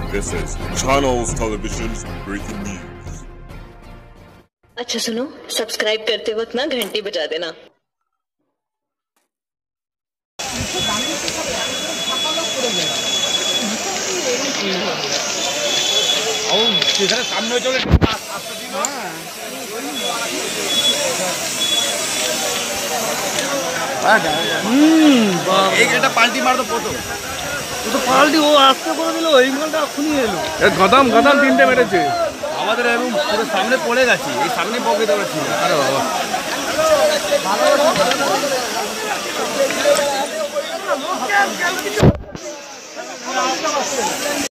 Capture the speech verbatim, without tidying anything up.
This is Channels Television's breaking news. अच्छा सुनो, subscribe करते वक्त ना घंटी बजा देना। सामने चले पाल्टी मार दो पोतो তো পাল্টি ও আস্তে করে দিল এই মালটা খুনি এলো এ গদাম গদাম তিনটে মেরেছে আমাদের একদম পুরো সামনে পড়ে গেছে এই সামনে পকে দেওয়া ছিল আরে বাবা